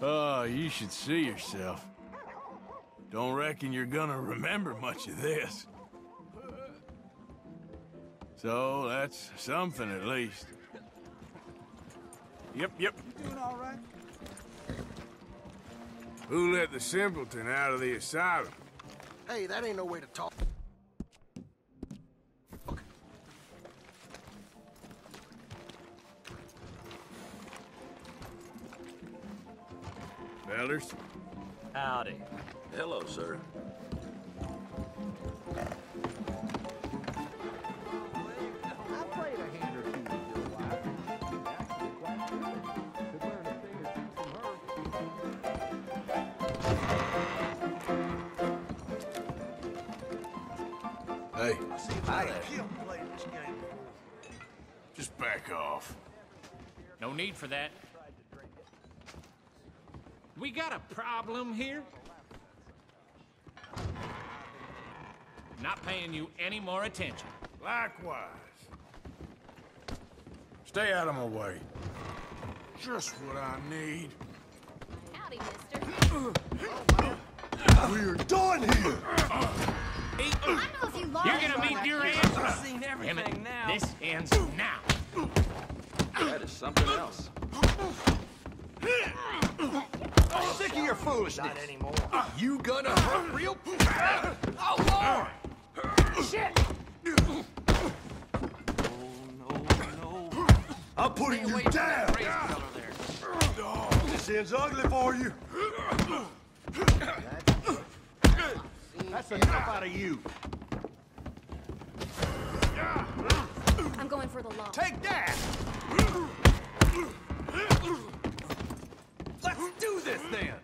Oh, you should see yourself. Don't reckon you're gonna remember much of this. So, that's something at least. Yep. You doing all right? Who let the simpleton out of the asylum? Hey, that ain't no way to talk. Fellers? Howdy. Hello, sir. I played a hand or two with your wife. Actually, quite good. Could learn a thing or two from her. Hey, Hi there. Killed played this game before. just back off. No need for that. We got a problem here? Not paying you any more attention. Likewise. Stay out of my way. Just what I need. Howdy, mister. We're done here! I know if you lost You're gonna meet your answer. I've seen Damn it. everything now. This ends now. That is something else. I'm sick of your foolishness. Not anymore. You gonna hurt real? Oh, Lord! Shit! Oh, no. I'm putting you down! Crazy fellow there. This ends ugly for you. That's enough out of you. I'm going for the law. Take that! Let's do this then!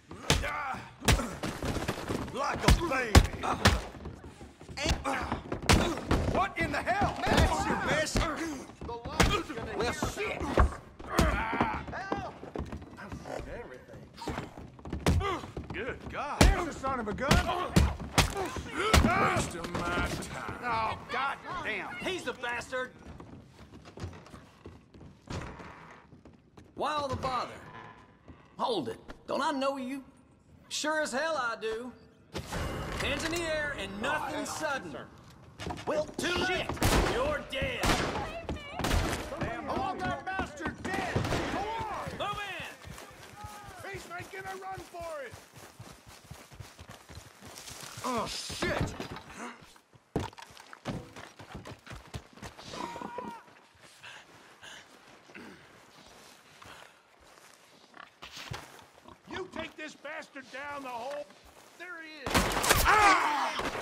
Like a baby! What in the hell? That's your best! Well, shit! Good God! There's the son of a gun! Wasting my time. Oh, God damn! He's a bastard! Why all the bother? Hold it. Don't I know you? Sure as hell I do. Hands in the air and nothing sudden. Well, too late. You're dead. I want that bastard dead! Go on! Move in! He's making a run for it. Oh, shit! You take this bastard down the hole. There he is.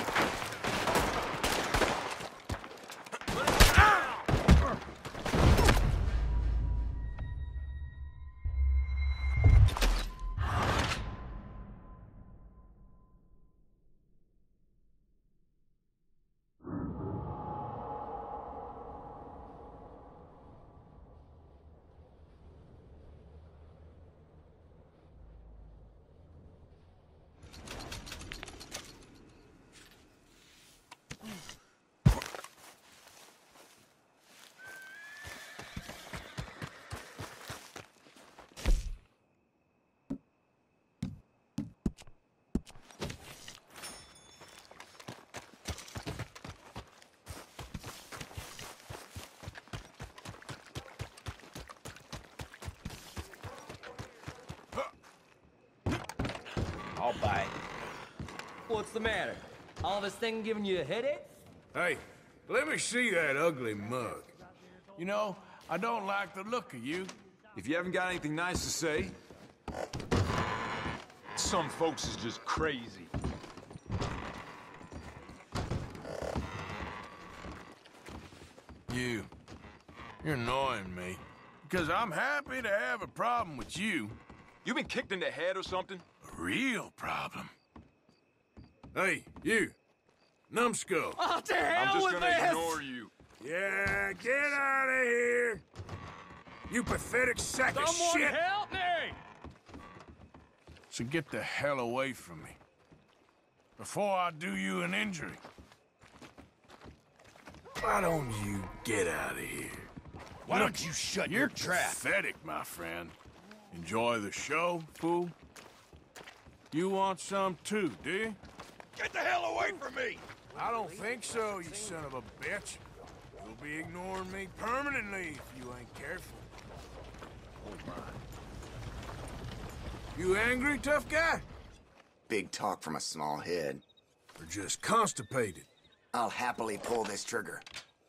I'll bite. What's the matter? All this thing giving you a headache? Hey, let me see that ugly mug. You know, I don't like the look of you. If you haven't got anything nice to say, some folks is just crazy. You're annoying me. Because I'm happy to have a problem with you. You been kicked in the head or something? A real problem. Hey, you. Numbskull. Oh, to I'm hell just with gonna this! ignore you. Yeah, get out of here. You pathetic sack of Someone shit. help me! So get the hell away from me. Before I do you an injury. Why don't you get out of here? Why don't you shut your trap? Pathetic, my friend. Enjoy the show, fool? You want some too, do you? Get the hell away from me! I don't think so, you son of a bitch. You'll be ignoring me permanently if you ain't careful. Oh, my. You angry, tough guy? Big talk from a small head. Or just constipated? I'll happily pull this trigger.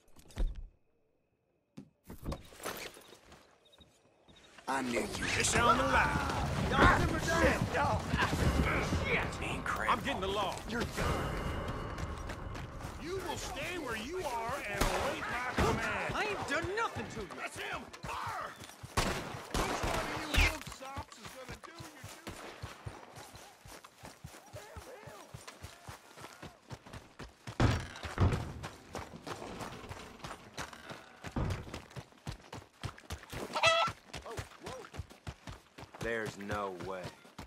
I knew you. It's on the line. I'm getting the law. You're done. You will stay where you are and await my command. I ain't done nothing to you. That's him! Fire! Which one of you wolf sops is gonna do your duty? There's no way.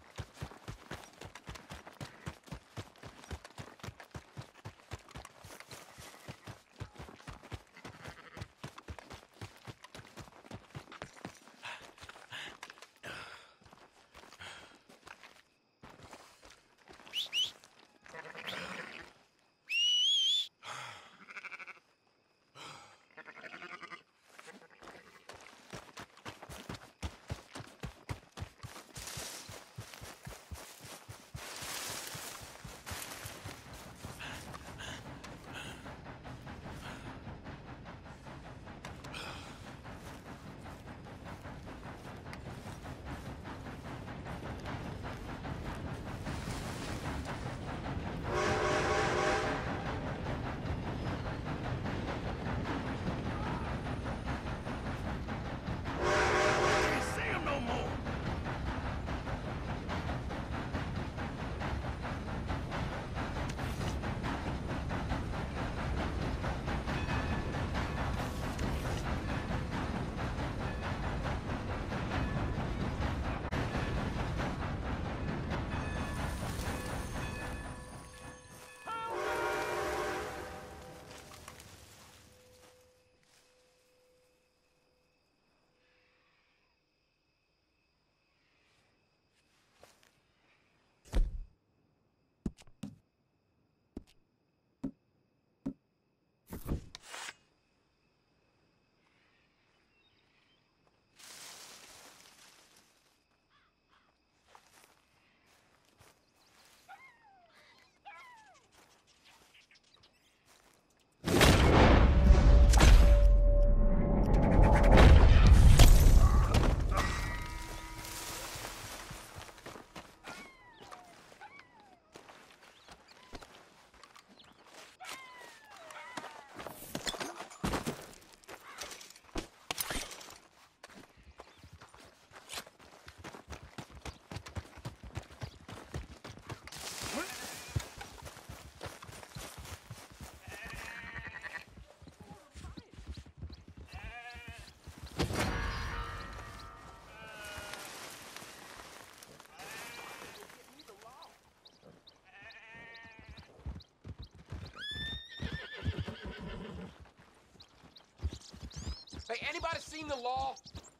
Hey, anybody seen the law?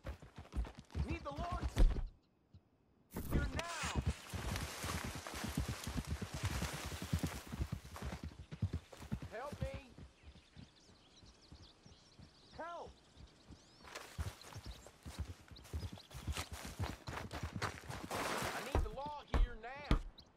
Need the law? Here now. Help me. Help. I need the law here now.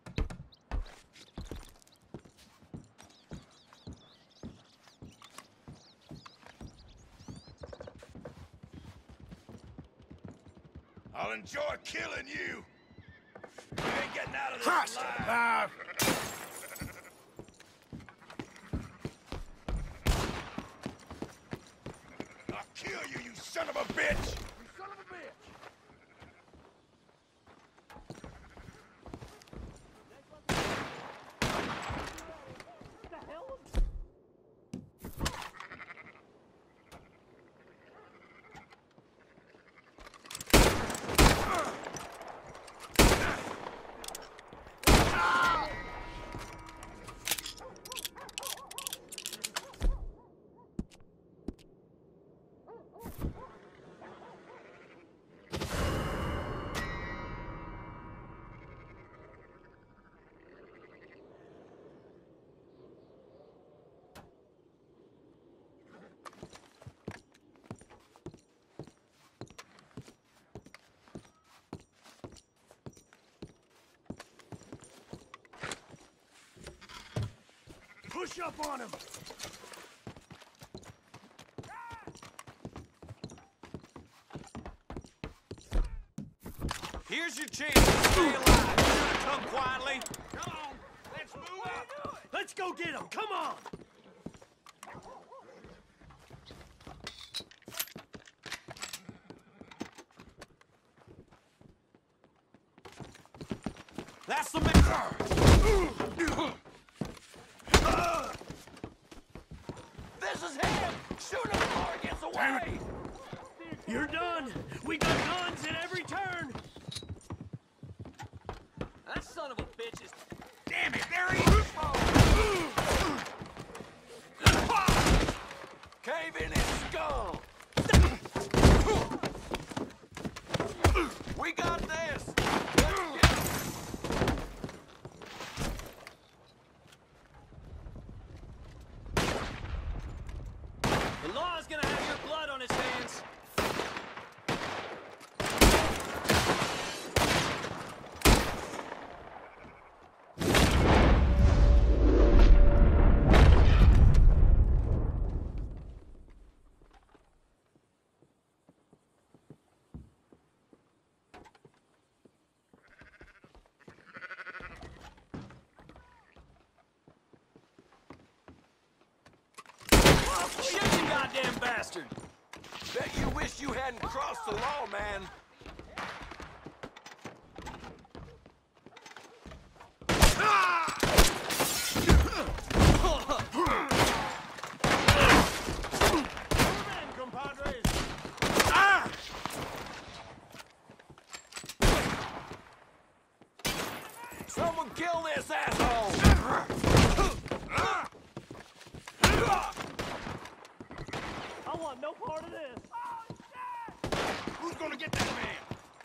I'll enjoy killing you. You ain't getting out of this alive. I'll kill you, you son of a bitch! You son of a bitch! Push up on him! Here's your chance to stay alive. You gotta come quietly. Come on, let's move up. Let's go get him! Come on! That's the man. This is him! Shoot him before he gets away! You're done! We got guns at every turn! That son of a bitch is... Damn it, there he is! Cave in his skull! We got this! Let's get him! The law's gonna have your blood on its hands. Shoot you goddamn bastard! Bet you wish you hadn't crossed the law, man. Someone kill this asshole! I want no part of this! Who's gonna get that man?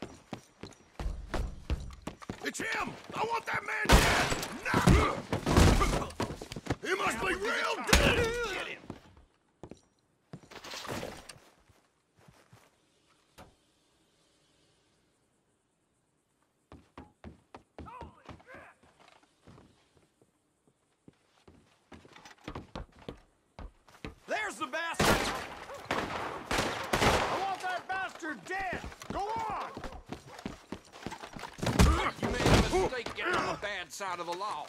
It's him! I want that man dead! No! He must be real dead! Get him! There's the bastard! I want that bastard dead! Go on! You made a mistake getting on the bad side of the law.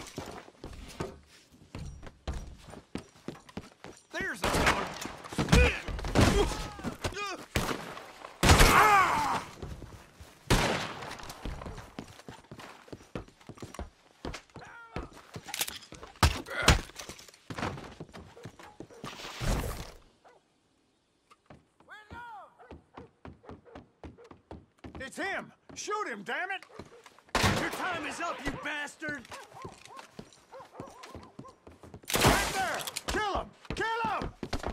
There's the fella. It's him! Shoot him, damn it! Your time is up, you bastard! Right there! Kill him! Kill him!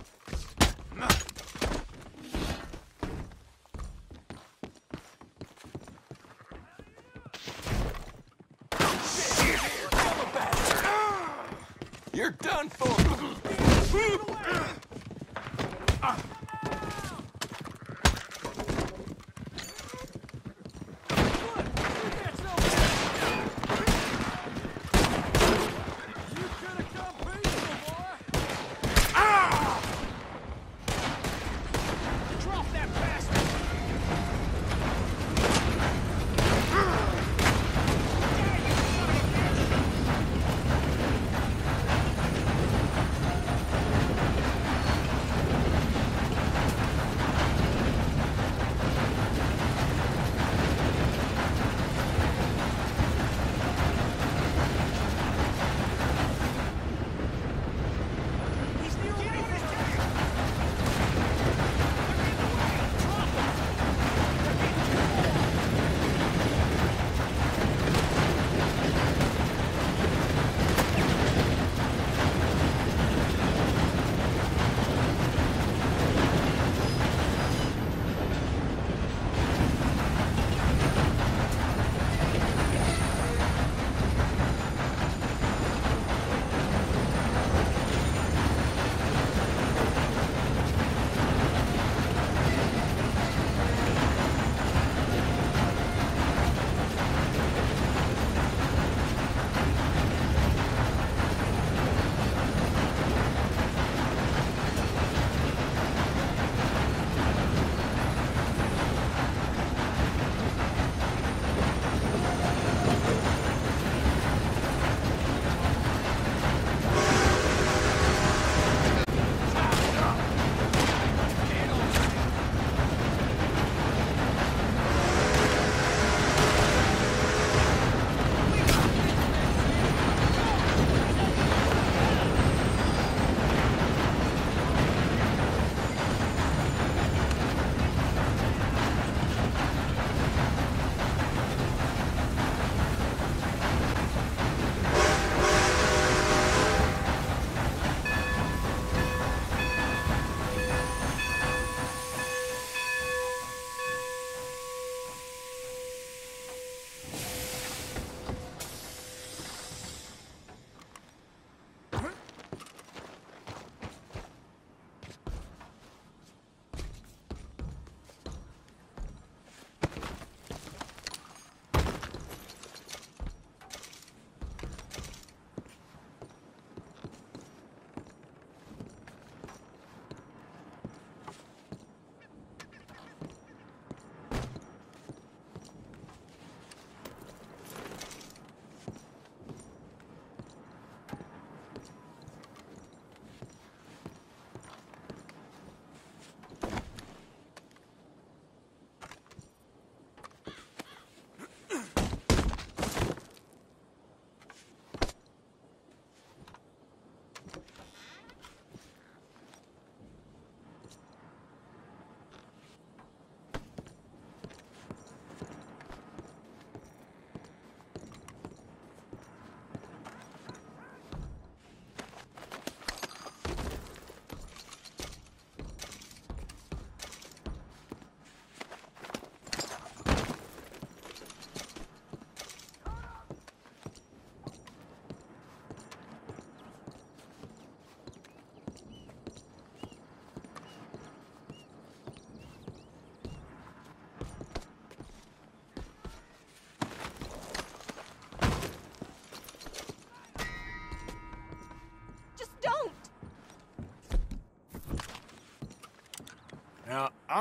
You're done for. Drop that bastard!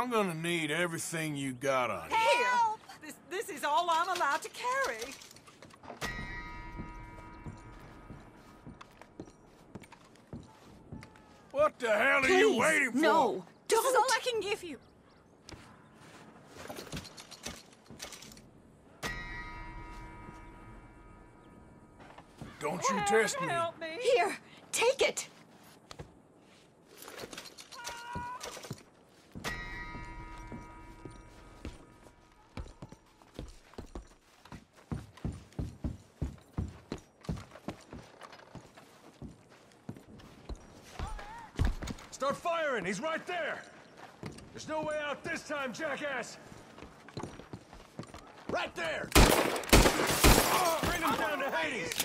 I'm gonna need everything you got on you. Here! This is all I'm allowed to carry. What the hell are you waiting for? No! This is all I can give you. Don't you test me. Help me. Here, take it. Start firing! He's right there! There's no way out this time, jackass! Right there! Bring him down to Hades!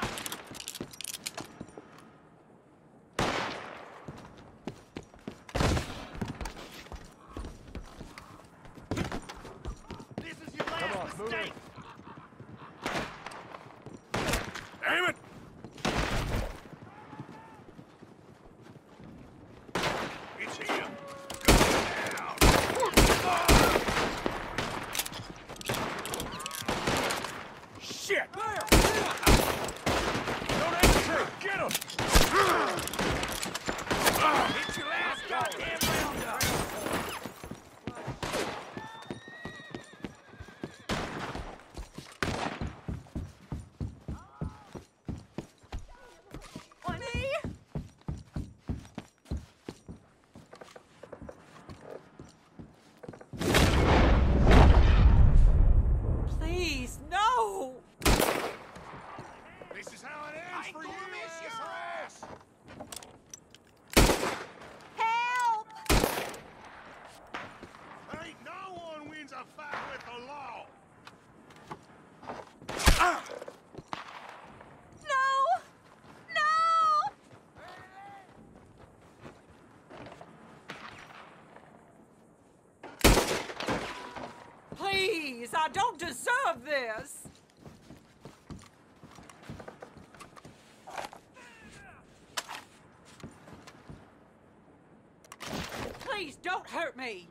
This is your last mistake! Damn it! It's him. Go down. Shit! Don't hesitate! Get him! Hit your last goddamn round up. Please, no! This is how it ends for you, ass. Help! Ain't no one wins a fight with the law. No! No! Please, I don't deserve this. Please don't hurt me.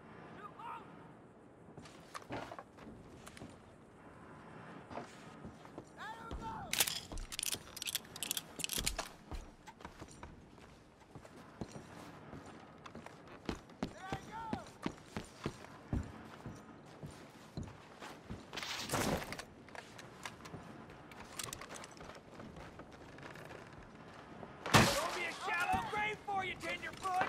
Don't be a shallow grave for you, tenderfoot.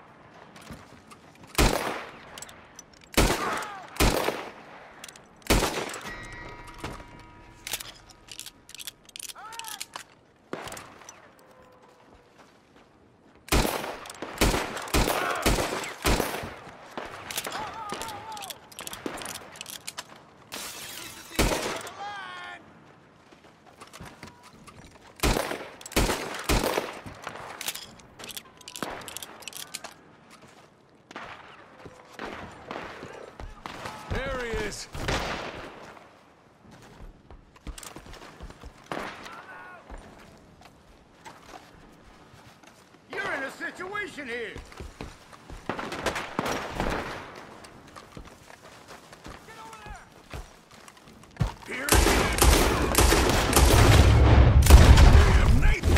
There he is! You're in a situation here! Here it is. Damn, Nathan.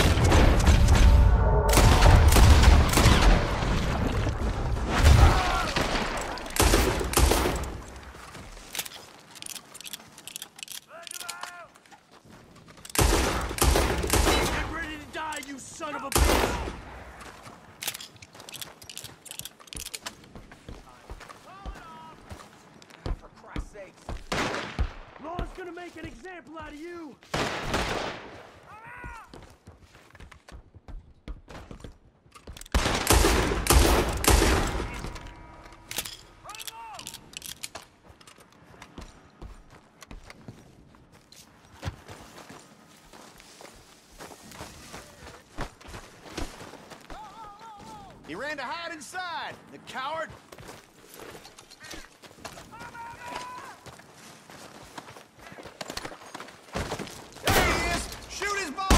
Get ready to die, you son of a bitch! For Christ's sakes. Law's gonna make an example out of you! He ran to hide inside, the coward! There he is! Shoot his ball!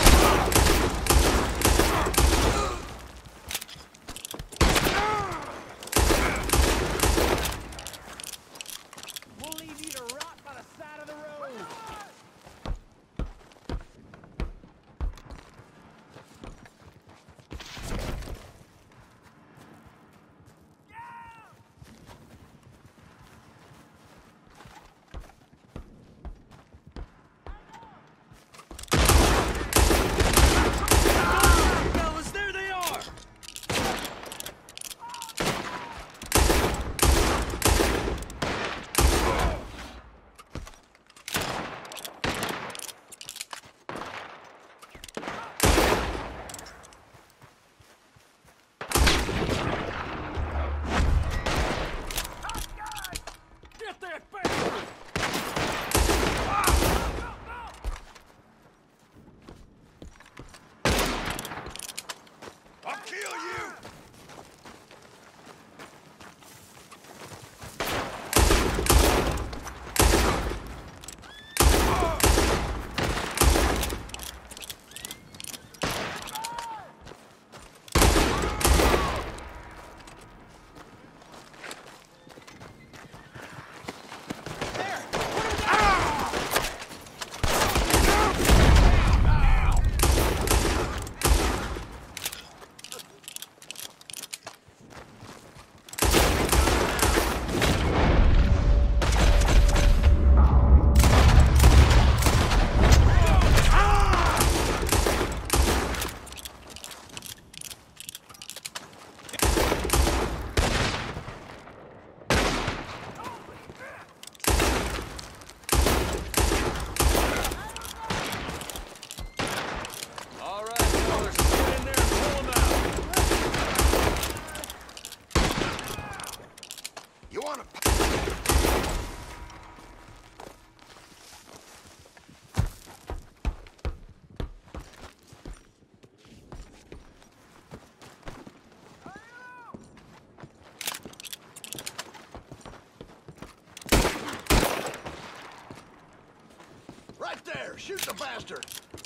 Shoot the bastard!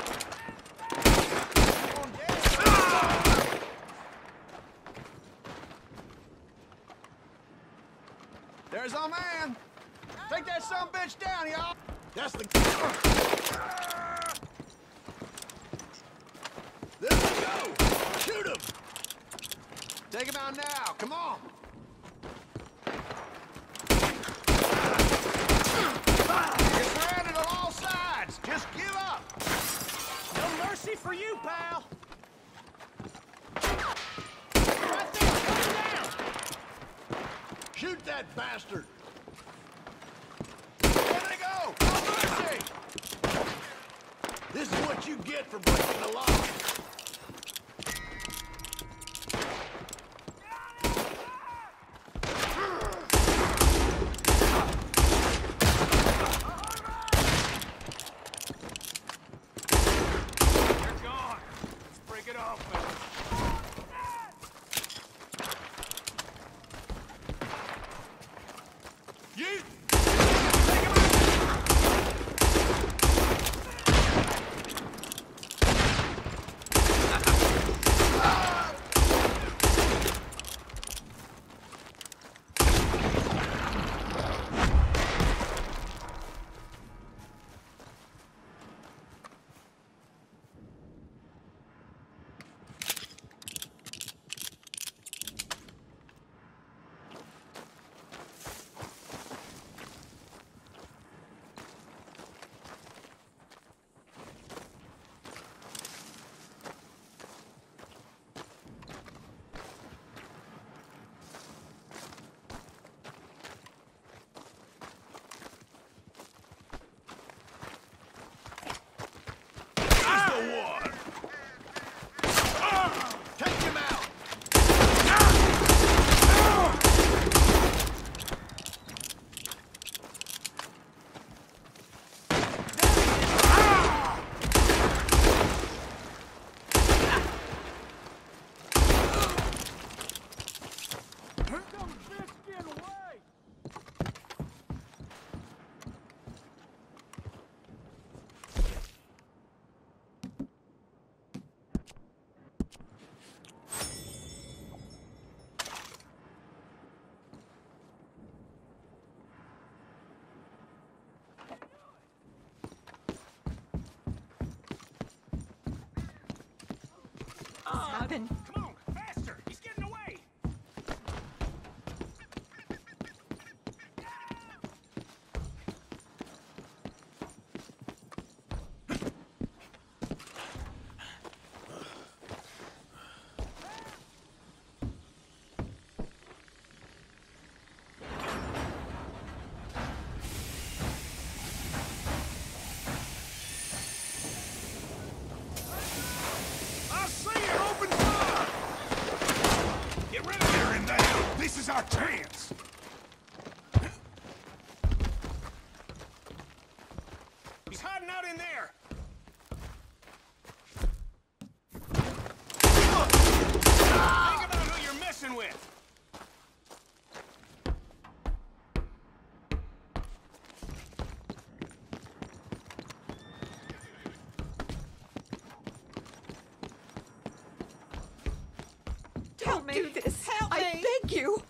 There's our man! Take that sumbitch down, y'all! That's the... There we go! Shoot him! Take him out now, come on! You're surrounded on all sides! Just give up! No mercy for you, pal! Right there, put him down! Shoot that bastard! There they go! No mercy! This is what you get for breaking the law. Come on, faster! He's getting away! This is our chance! He's hiding out in there! Think about who you're messing with! Don't do this! Help me! I beg you!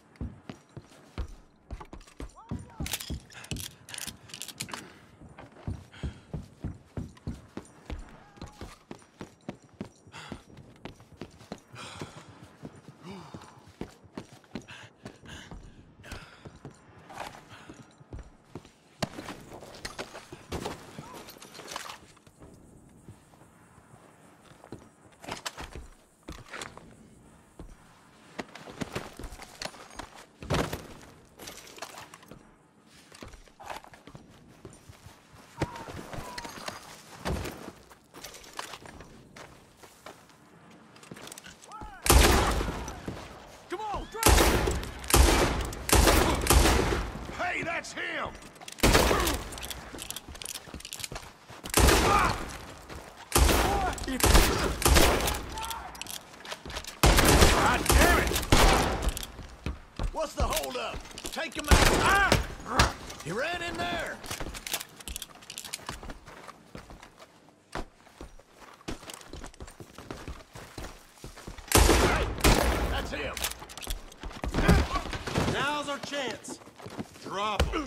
Hey, that's him! God damn it! What's the holdup? Take him out! He ran in there! our chance. Drop him.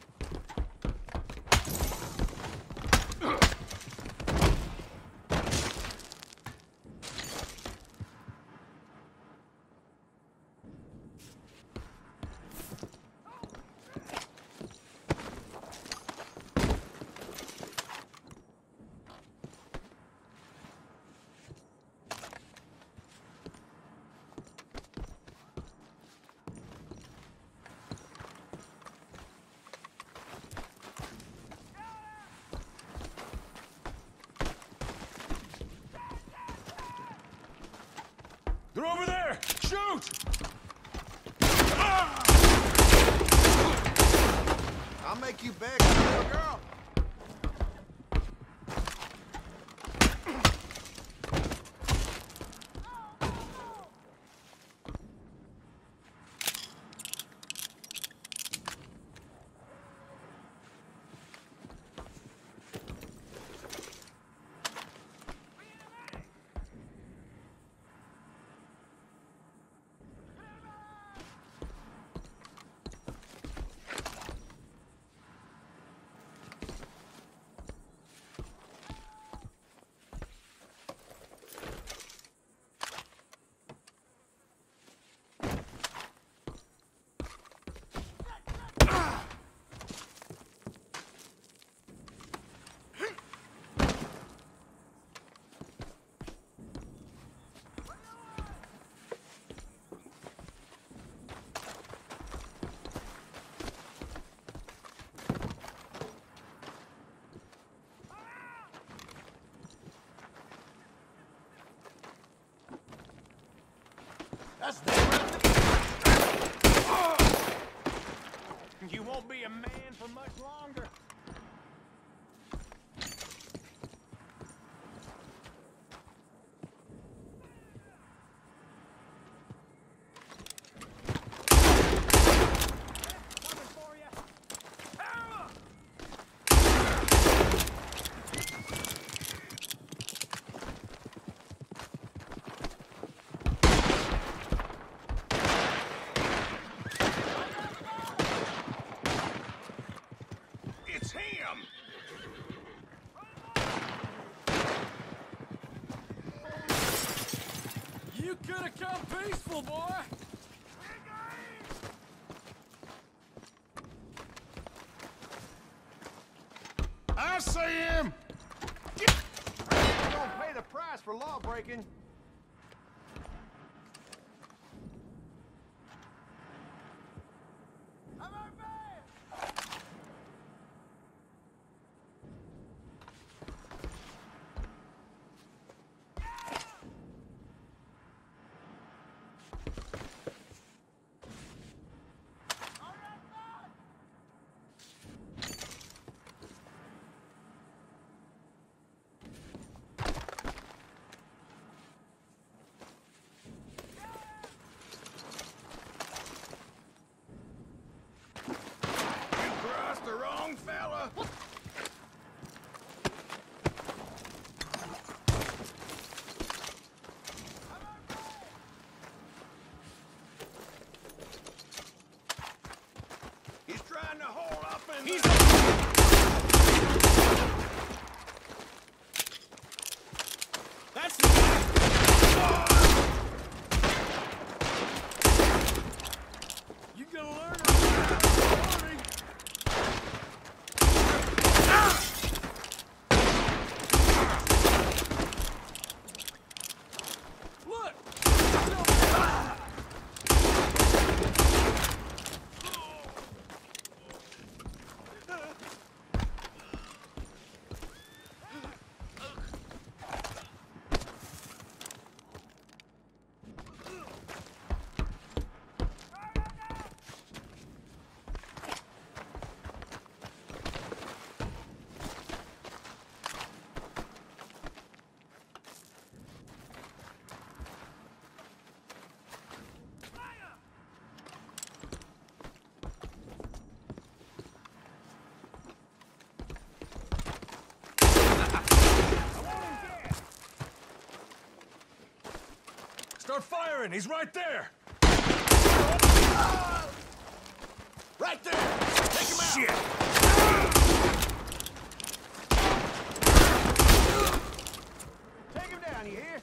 They're over there! Shoot! I'll make you beg, little girl. That's You won't be a man for much longer. It's him! You could have come peaceful, boy. I see him! You're gonna pay the price for law breaking. The wrong fella. He's trying to hold up and That's You gonna learn Start firing! He's right there! Right there! Take him out! Shit! Take him down, you hear?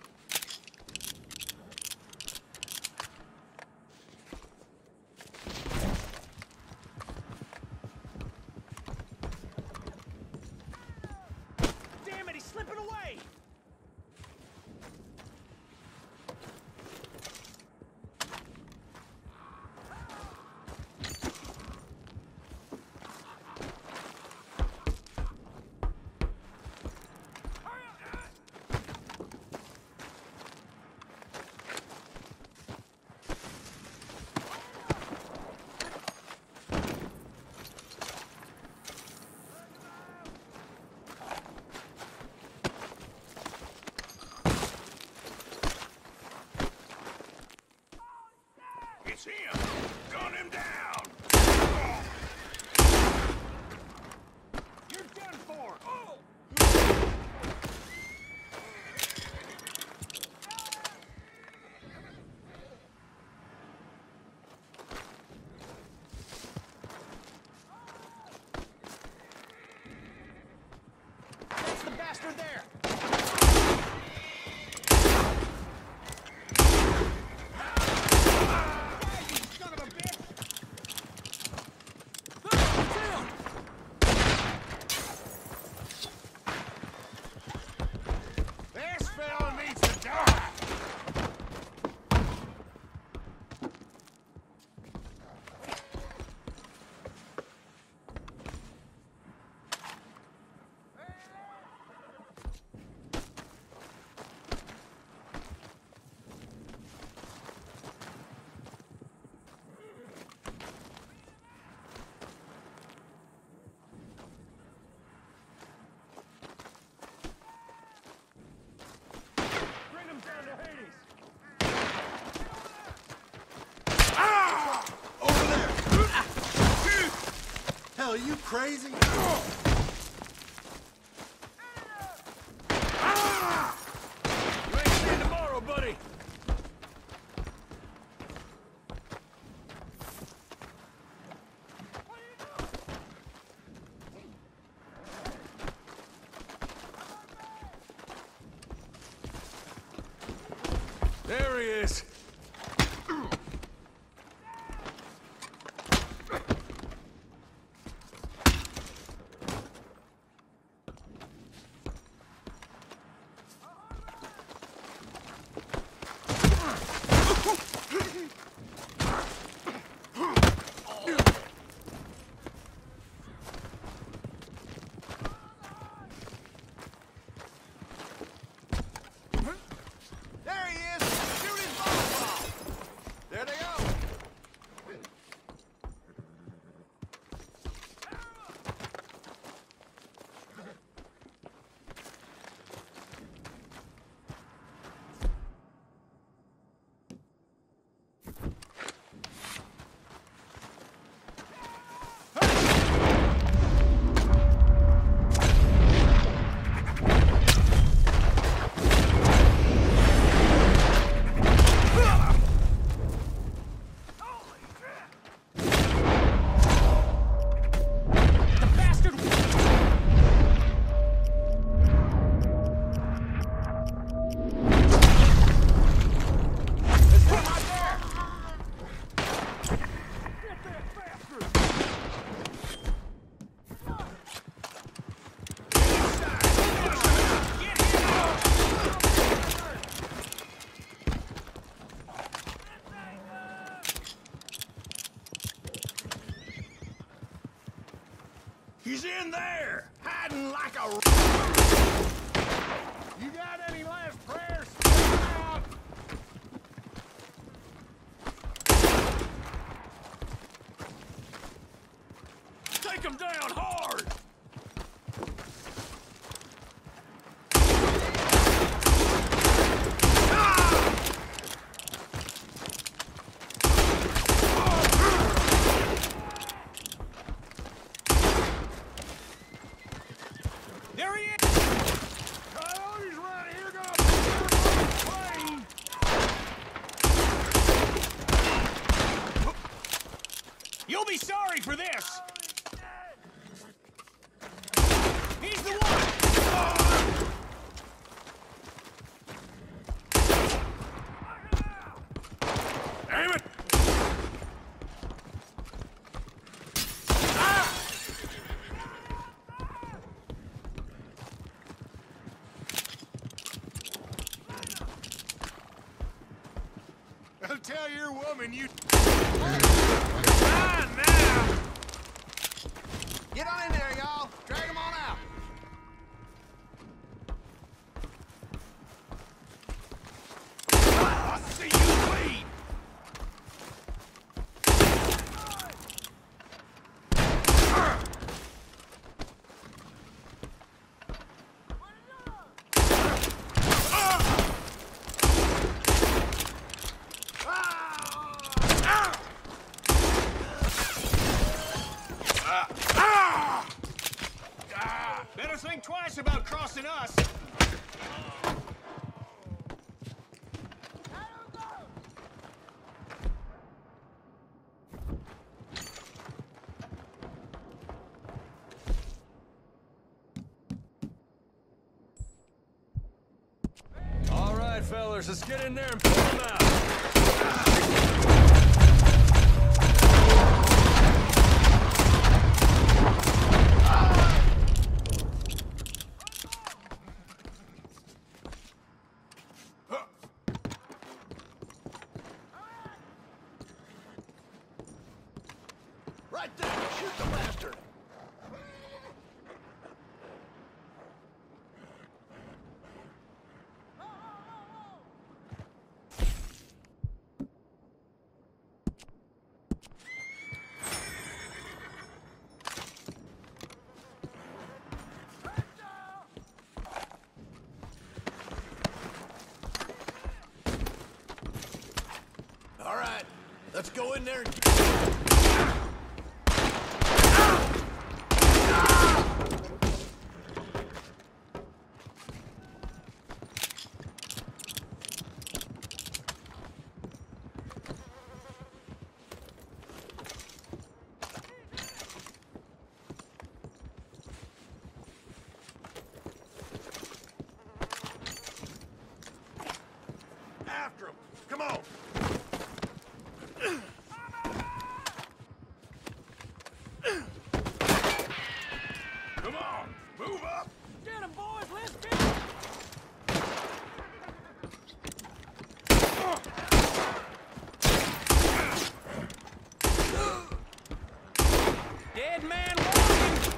Damn it, he's slipping away! It's him! Gun him down! You're done for! Oh! That's the bastard there! Son of a bitch! This fella needs to die! Bring him down to Hades! Over there! Hell, are you crazy? You ain't seeing tomorrow, buddy! There he is! There he is! Shoot his boat! this! He's the one! Damn it! I'll tell your woman you... Ah, now! Get on in there, y'all. Drag him on out. I see you bleed! Better think twice about crossing us. All right, fellas, let's get in there and pull them out. Right there. Shoot the bastard. All right, let's go in there and... After him! Come on! Come on, move up! Get him, boys! Let's get him! Dead man walking!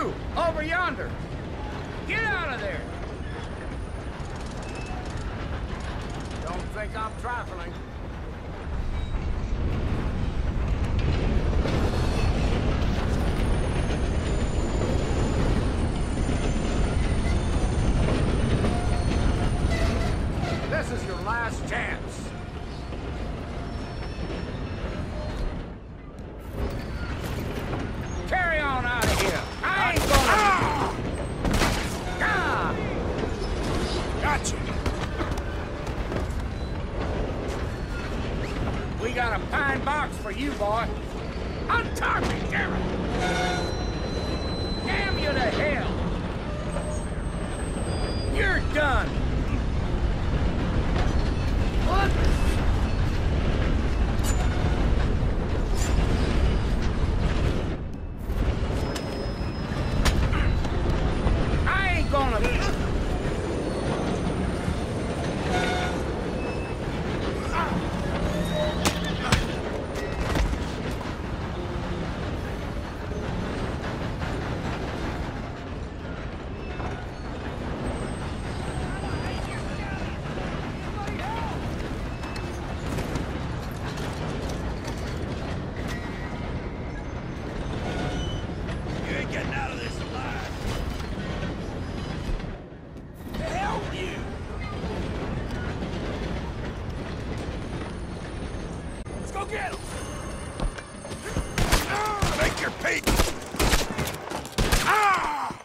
You, over yonder! Get out of there! Don't think I'm trifling. This is your last chance. Carry on out of here. I ain't gonna... Gotcha. We got a pine box for you, boy. Untie me, damn it! Damn you to hell! You're done! What? I ain't gonna... You ain't getting out of this alive. The hell with you! Let's go get him! Make your peek! Ah!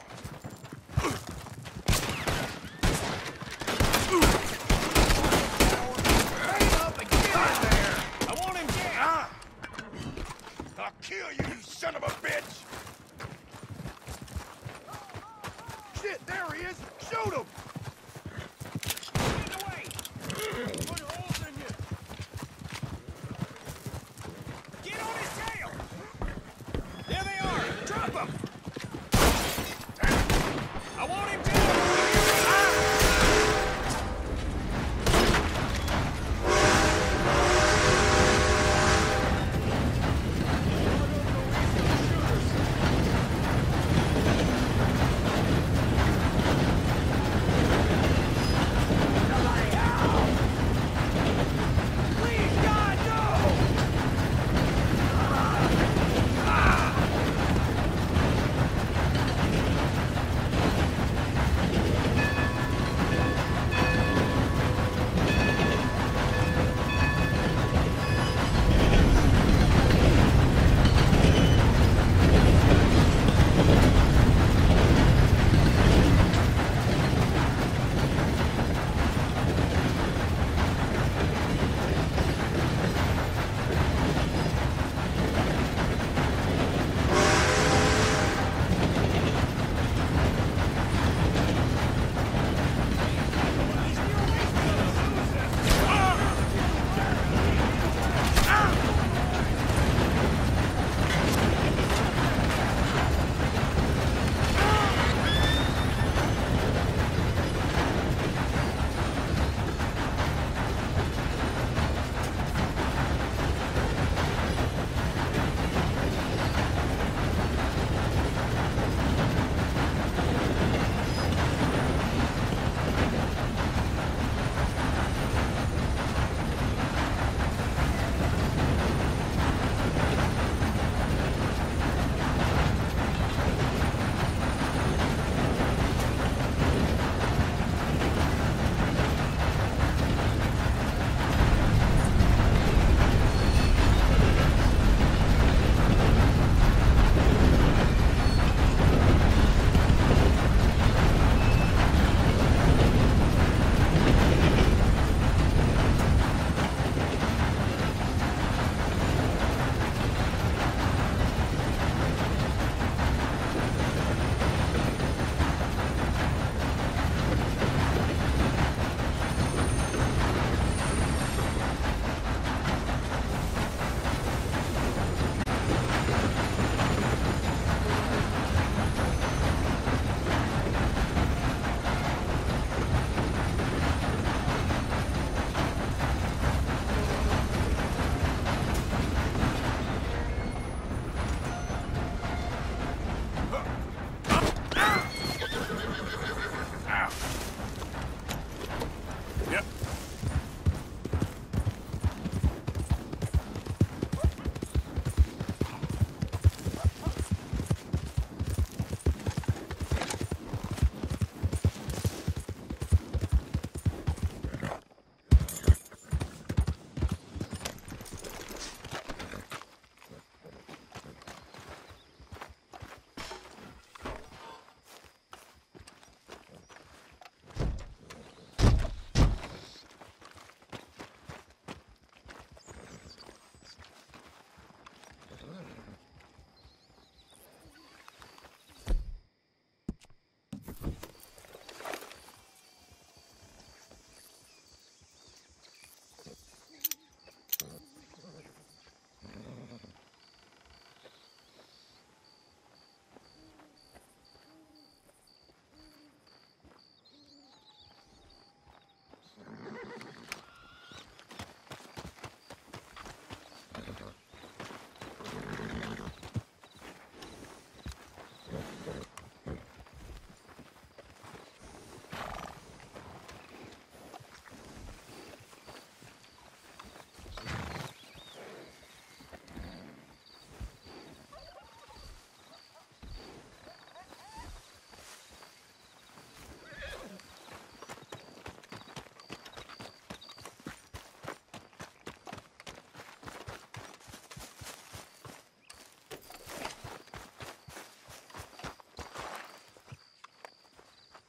Hang up and get in there! I want him dead! Ah! I'll kill you, you son of a bitch! Shit, there he is! Shoot him! Get away! Put holes in you! Get on his tail! There they are! Drop him! I want him dead!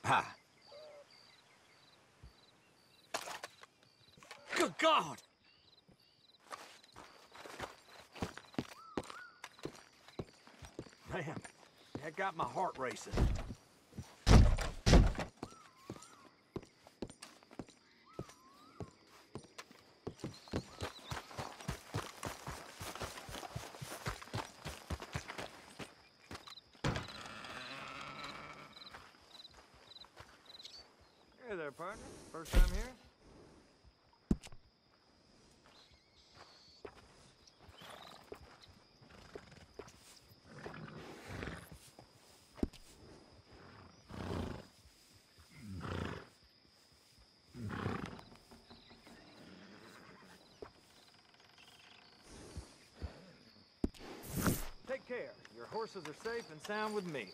Ha! Good God! Man, that got my heart racing. Hey there, partner. First time here? Take care. Your horses are safe and sound with me.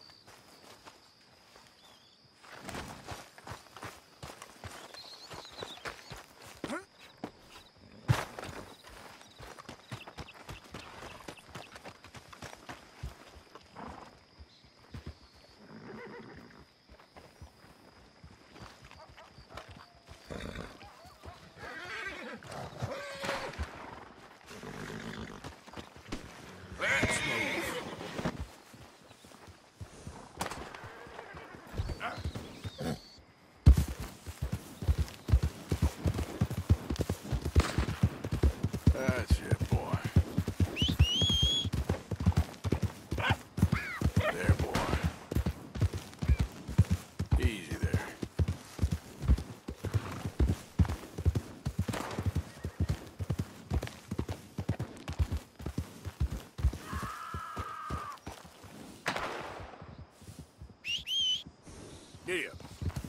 That's it, boy. There, boy. Easy there. Giddy up.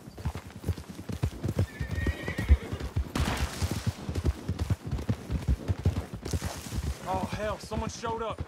Oh, hell, someone showed up.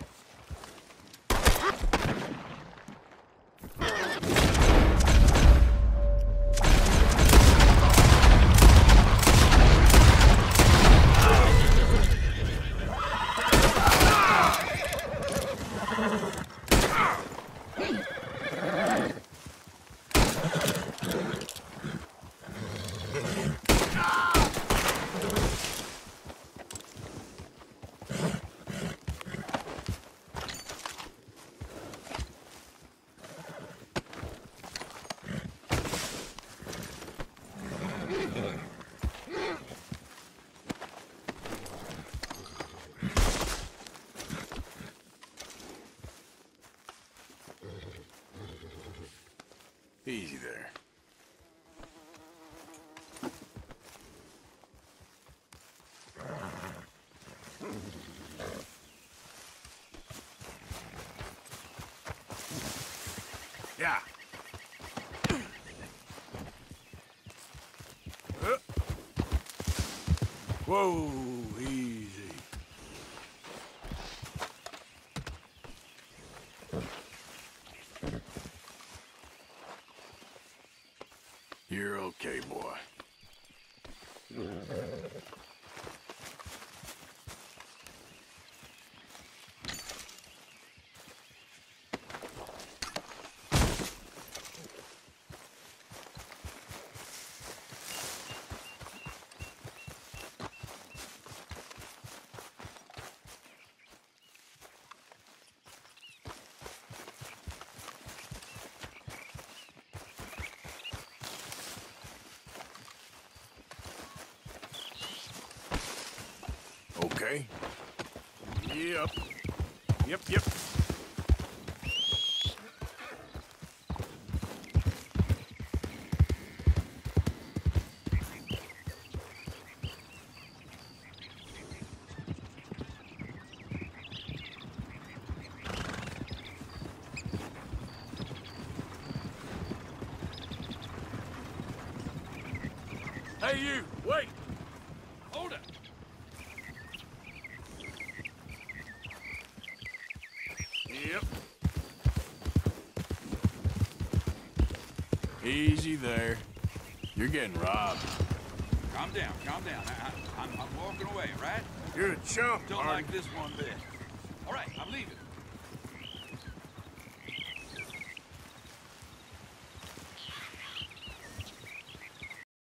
Easy there. Yeah. Whoa, easy. You're okay, boy. Okay. Yep. Yep. Hey, you! Wait! Hold it! Yep. Easy there. You're getting robbed. Calm down. I'm walking away, right? You're a chump, Don't Martin. like this one bit. All right, I'm leaving.